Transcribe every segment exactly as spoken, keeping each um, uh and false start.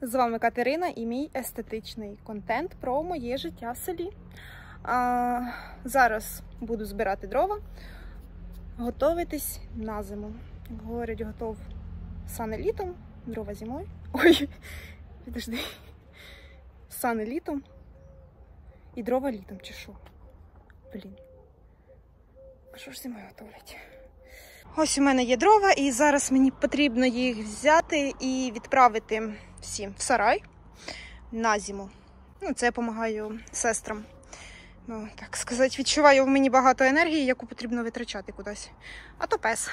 З вами Катерина і мій естетичний контент про моє життя в селі. А, зараз буду збирати дрова, готуватись на зиму. Як говорять, готов сани літом, дрова зимою. Ой, підожди. Сани літом і дрова літом, чи що? Блін. А що ж зимою готовлять? Ось у мене є дрова, і зараз мені потрібно їх взяти і відправити всі в сарай на зиму. Ну, це я допомагаю сестрам. Ну, так сказати, відчуваю в мені багато енергії, яку потрібно витрачати кудись. А то пес.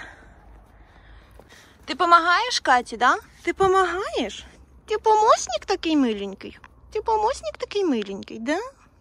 Ти допомагаєш, Каті, да? Ти допомагаєш? Ти помощник такий миленький? Ти помощник такий миленький, да?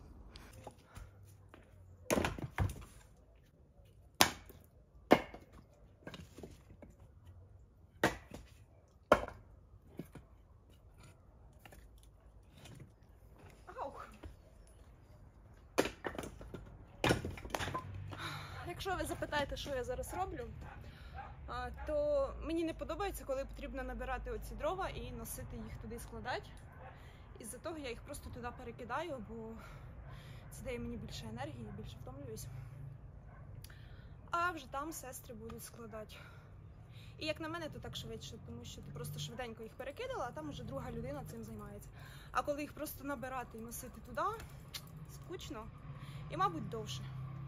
Якщо ви запитаєте, що я зараз роблю, то мені не подобається, коли потрібно набирати оці дрова і носити їх туди, складати. Із-за того я їх просто туди перекидаю, бо це дає мені більше енергії, більше втомлююсь. А вже там сестри будуть складати. І як на мене, то так швидше, тому що ти просто швиденько їх перекидала, а там вже друга людина цим займається. А коли їх просто набирати і носити туди, скучно і, мабуть, довше.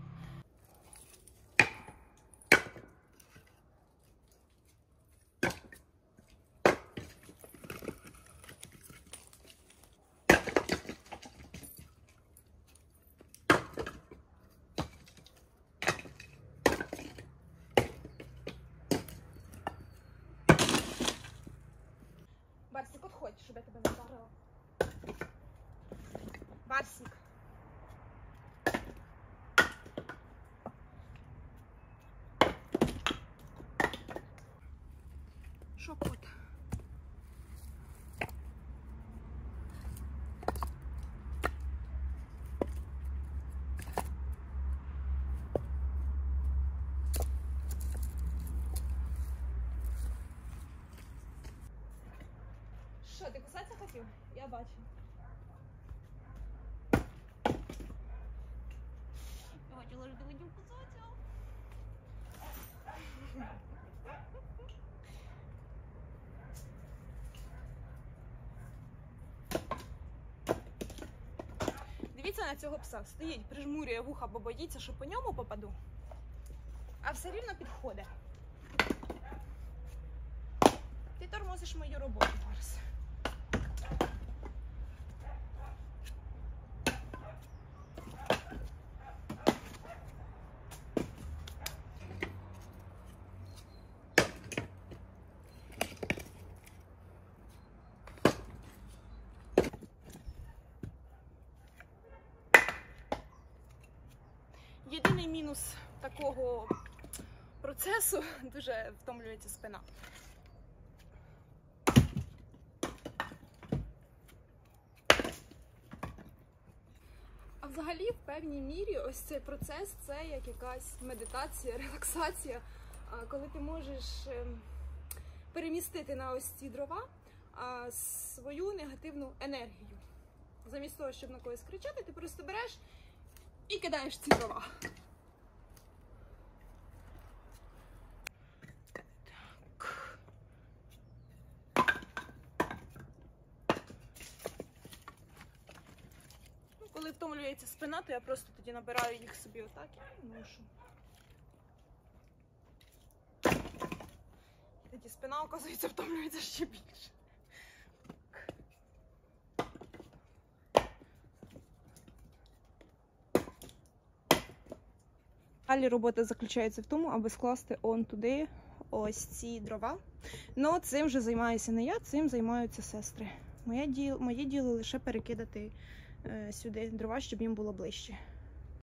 Барсик, отходь, щоб я тебе не вдарила. Барсик. Що, кот? Що, ти кусатися хотів? Я бачу. Я хотіла, що ти хотів кусатися. Дивіться на цього пса. Стоїть, прижмурює вуха, бо боїться, що по ньому попаду. А все рівно підходить. Ти тормозиш мою роботу зараз. Єдиний мінус такого процесу – дуже втомлюється спина. А взагалі, в певній мірі, ось цей процес – це як якась медитація, релаксація, коли ти можеш перемістити на ось ці дрова свою негативну енергію. Замість того, щоб на когось кричати, ти просто береш і кидаєш ці дрова. Коли втомлюється спина, то я просто тоді набираю їх собі отак і ношу. Тоді спина, оказується, втомлюється ще більше. Далі робота заключається в тому, аби скласти он туди ось ці дрова. Ну, цим вже займаюся не я, цим займаються сестри. Моє діло, моє діло лише перекидати сюди дрова, щоб їм було ближче.